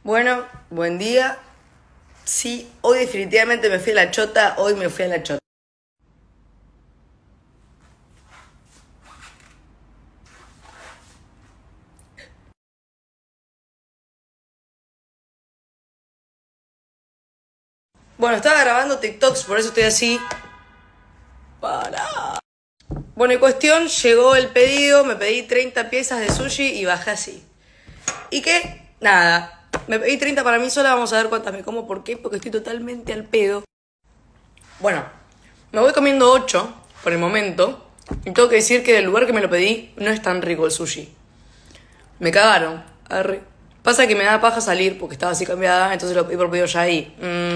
Bueno, buen día. Sí, hoy definitivamente me fui a la chota, hoy me fui a la chota. Bueno, estaba grabando TikToks, por eso estoy así. Para. Bueno, y cuestión, llegó el pedido, me pedí 30 piezas de sushi y bajé así. ¿Y qué? Nada. Me pedí 30 para mí sola, vamos a ver cuántas me como. ¿Por qué? Porque estoy totalmente al pedo. Bueno, me voy comiendo 8 por el momento. Y tengo que decir que del lugar que me lo pedí no es tan rico el sushi. Me cagaron. Arre. Pasa que me da paja salir porque estaba así cambiada, entonces lo pedí por pedido ya ahí.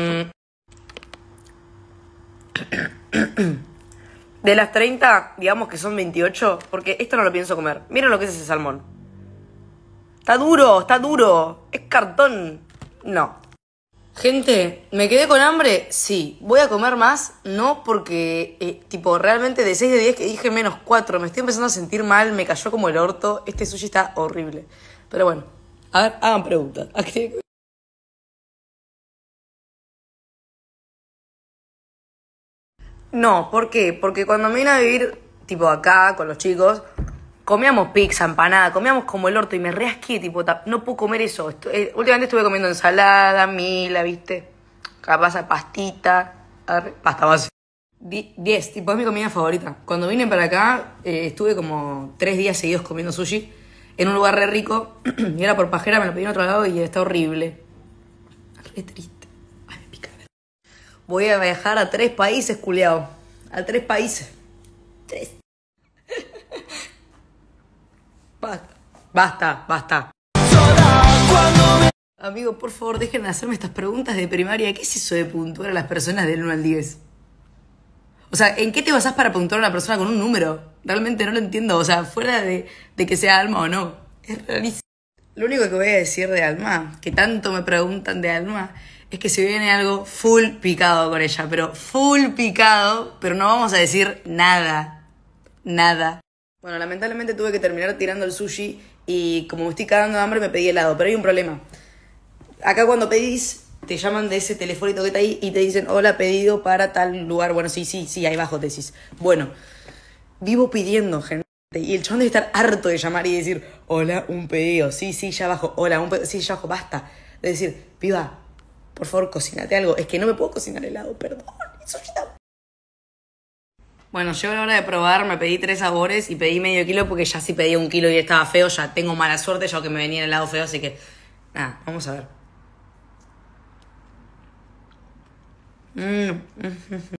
De las 30, digamos que son 28, porque esto no lo pienso comer. Miren lo que es ese salmón. Está duro, está duro. Es cartón. No. Gente, ¿me quedé con hambre? Sí. ¿Voy a comer más? No, porque, tipo, realmente de 6 de 10 que dije menos 4. Me estoy empezando a sentir mal, me cayó como el orto. Este sushi está horrible. Pero bueno, a ver, hagan preguntas. No, ¿por qué? Porque cuando me vine a vivir, tipo acá, con los chicos, comíamos pizza, empanada, comíamos como el orto y me reasqué, tipo, no puedo comer eso. Últimamente estuve comiendo ensalada, mila, ¿viste? Capaz a pastita, pasta base. 10, tipo, es mi comida favorita. Cuando vine para acá, estuve como 3 días seguidos comiendo sushi en un lugar re rico y era por pajera, me lo pedí en otro lado y está horrible. Re triste. Ay, me pica. Voy a viajar a 3 países, culiao. A 3 países. 3. Basta. Basta, basta. Amigo, por favor, dejen de hacerme estas preguntas de primaria. ¿Qué es eso de puntuar a las personas del 1 al 10? O sea, ¿en qué te basás para puntuar a una persona con un número? Realmente no lo entiendo. O sea, fuera de que sea Alma o no. Es rarísimo. Lo único que voy a decir de Alma, que tanto me preguntan de Alma, es que se viene algo full picado con ella. Pero full picado, pero no vamos a decir nada. Nada. Bueno, lamentablemente tuve que terminar tirando el sushi y como me estoy cagando de hambre me pedí helado. Pero hay un problema. Acá cuando pedís, te llaman de ese telefonito que está ahí y te dicen, hola, pedido para tal lugar. Bueno, sí, ahí abajo te decís. Bueno, vivo pidiendo, gente. Y el chabón debe estar harto de llamar y decir, hola, un pedido. Sí, ya abajo. Hola, un pedido. Sí, ya abajo, basta. De decir, piba, por favor, cocínate algo. Es que no me puedo cocinar helado, perdón. Eso ya. Bueno, llegó la hora de probar, me pedí 3 sabores y pedí medio kilo porque ya si pedía 1 kilo y estaba feo, ya tengo mala suerte, ya que me venía el helado feo, así que nada, vamos a ver.